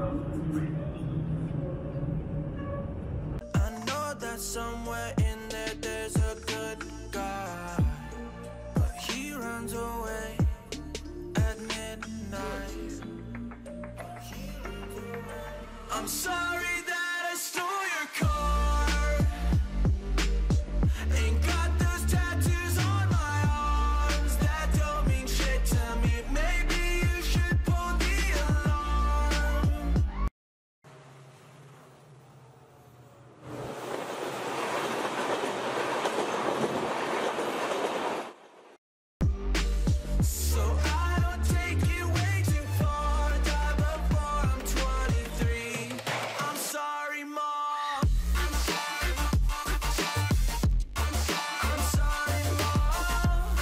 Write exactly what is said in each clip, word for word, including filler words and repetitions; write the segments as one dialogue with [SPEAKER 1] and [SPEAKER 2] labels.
[SPEAKER 1] I know that somewhere in there there's a good guy, but he runs away at midnight. I'm sorry that I stole your car. Ain't got those tattoos on my arms that don't mean shit to me. Maybe you should pull the alarm. So I don't take it way too far. Die before I'm twenty-three. I'm sorry, Mom. I'm sorry, Mom.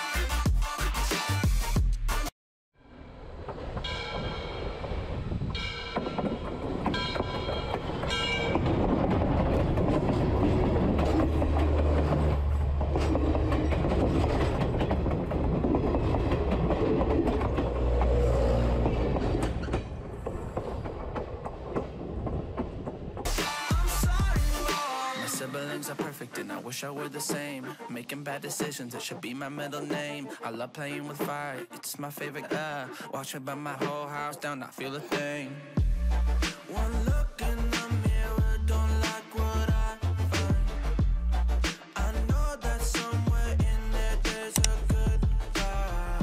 [SPEAKER 1] My siblings are perfect and I wish I were the same. Making bad decisions, it should be my middle name. I love playing with fire, it's my favorite. Uh, watch me burn my whole house down, not feel a thing. One look in the mirror, don't like what I find. I know that somewhere in there there's a good guy.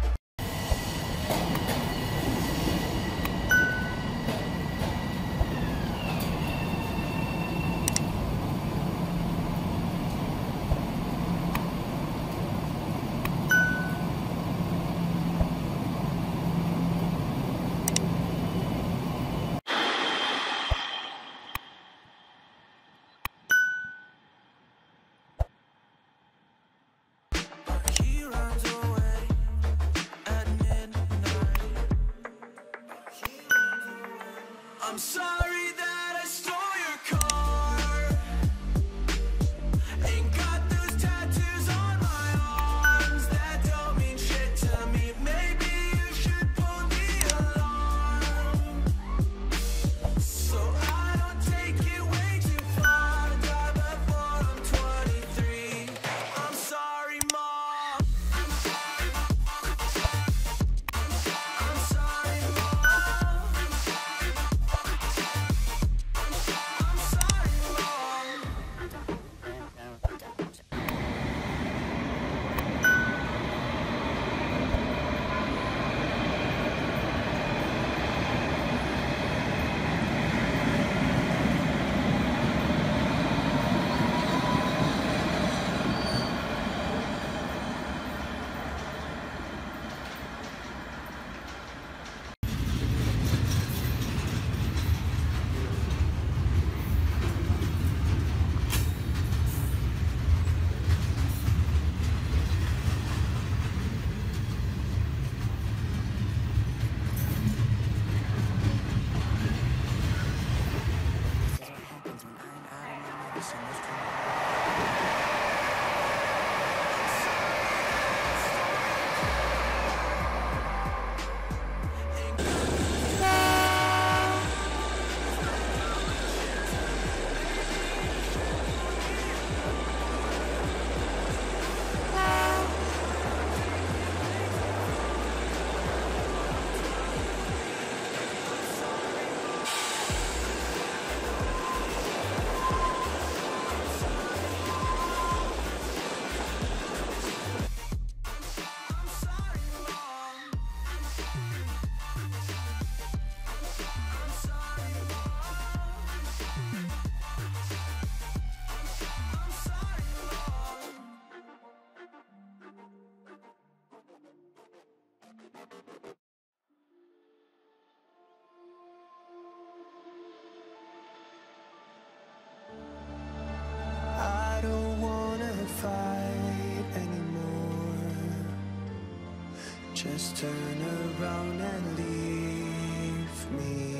[SPEAKER 1] He runs away at midnight. I'm sorry that I stole your car. Ain't got those tattoos on my arms that don't mean shit to me. Maybe you should pull the alarm. So I don't take it way too far. Die before I'm twenty-three. I'm sorry, Mom. I'm sorry, Mom. I'm sorry, Mom. I don't wanna fight anymore. Just turn around and leave me.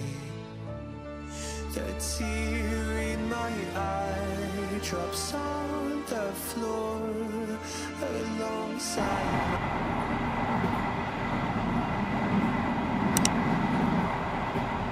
[SPEAKER 1] The tear in my eye drops on the floor alongside.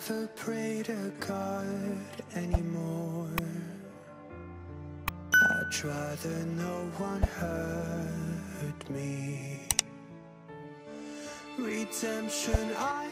[SPEAKER 2] never pray to God anymore. I'd rather no one hurt me. Redemption, I